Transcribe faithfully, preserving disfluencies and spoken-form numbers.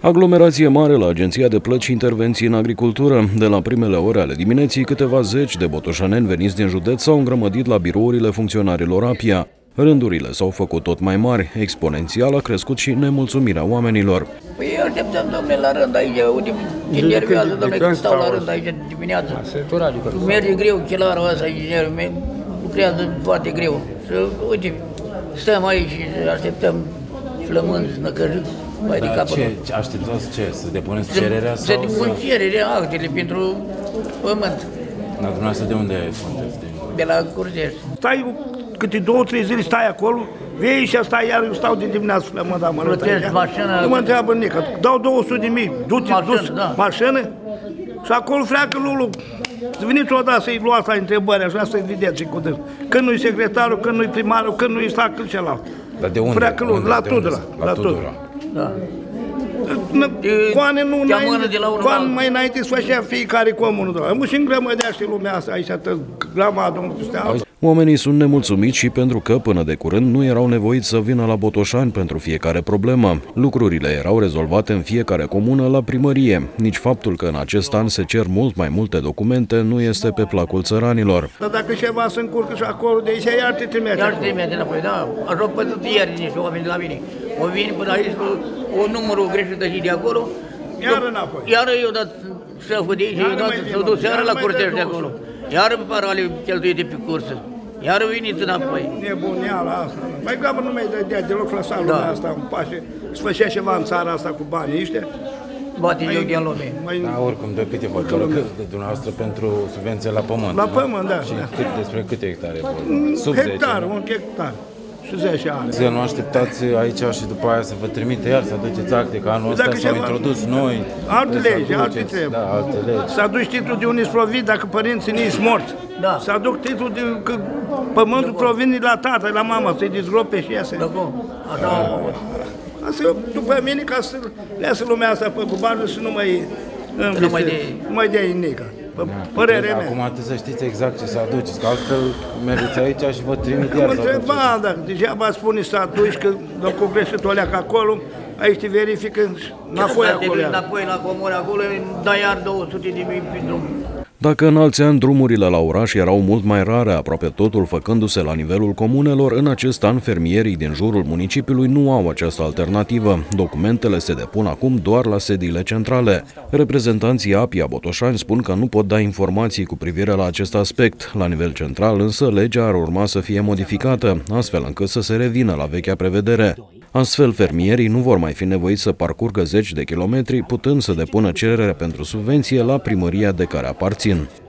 Aglomerație mare la Agenția de Plăți și Intervenții în Agricultură. De la primele ore ale dimineții, câteva zeci de botoșaneni veniți din județ s-au îngrămădit la birourile funcționarilor APIA. Rândurile s-au făcut tot mai mari, exponențial a crescut și nemulțumirea oamenilor. Păi așteptăm, domnule, la rând aici, uite, ce nervează, domnule, când stau la rând aici dimineața. Merge greu chelarul ăsta, inginerul, lucrează foarte greu. Și, uite, stăm aici și așteptăm flămânzi, năcăjiți, mai de capăt. Ce așteptați ce? Să depuneți cererea sau să... Să depun cererea, actele pentru pământ. Dar dumneavoastră de unde sunteți? De la Curtești. Stai câte două, trei zile stai acolo, vei și stai, iar eu stau din dimineață la mă, da, mă Plătești mașină. Nu mă întreabă nică, dau două sute de mii, du-te, dus da. mașină și acolo freacă Lulu. Să veniți odată să-i luați la întrebări, așa să-i vedeți cu dâns. Când nu-i secretarul, când nu-i primarul, când nu-i sta, când celălalt. Dar de unde? Freacă Lulu, la Tudora. La Tudora. Da. Coane nu, coane mai înainte să făcea fiecare comună. Mă și îngrămădea și lumea asta aici, atât grămadă. Oamenii sunt nemulțumiți și pentru că, până de curând, nu erau nevoiți să vină la Botoșani pentru fiecare problemă. Lucrurile erau rezolvate în fiecare comună la primărie. Nici faptul că în acest an se cer mult mai multe documente nu este pe placul țăranilor. Dar dacă ceva se încurcă și acolo, de aici iar te trimite. Iar te trimite înapoi, da. Așa pătut ieri niște oameni de la mine. O vin până aici cu o numărul greșită și de acolo. Iar înapoi. Iar eu dat șeful de aici, eu dat să duc seara la Curtești de acolo. Iar pe parale cheltuite pe cursă. Iar a venit înapoi. Nebuneala asta. Mai grabă nu mai dădea deloc lăsa lumea da. asta în pace. Să făcea ceva în țara asta cu banii ăștia. Bate eu din lume. Da, oricum, de câte hotără de dumneavoastră pentru subvenție la pământ. La pământ, da. Și da. Cât, despre câte hectare? Sub hectar, zece, un hectar. Și zece ani. Să nu așteptați aici și după aia să vă trimite iar, să aduceți acte, că anul ăsta s-au introdus noi. Alte legi, alte trebuie. Da, alte legi. Să aduci titlul de unde-s provin dacă părinții nu-i morți. Da. Să aduc titlul de că pământul provine la tată, la mama, să-i dezgrope și iasă. Da, bun. Așa Asta după mine, ca să leasă lumea asta pe bani și nu mai nu mai de nu mai dea inică. Părerea mea. Acum trebuie să știți exact ce să aduceți, că altfel mergeți aici și vă trimite iar să aduceți. Mă întreba, dar degeaba spune să aduci, că dacă greșit o leacă acolo, aici te verifică înapoi acolo. Înapoi la comune acolo, dai iar două sute de mii pe drum. Dacă în alți ani drumurile la oraș erau mult mai rare, aproape totul făcându-se la nivelul comunelor, în acest an fermierii din jurul municipiului nu au această alternativă. Documentele se depun acum doar la sediile centrale. Reprezentanții APIA Botoșani spun că nu pot da informații cu privire la acest aspect. La nivel central, însă, legea ar urma să fie modificată, astfel încât să se revină la vechea prevedere. Astfel, fermierii nu vor mai fi nevoiți să parcurgă zeci de kilometri, putând să depună cerere pentru subvenție la primăria de care aparțin.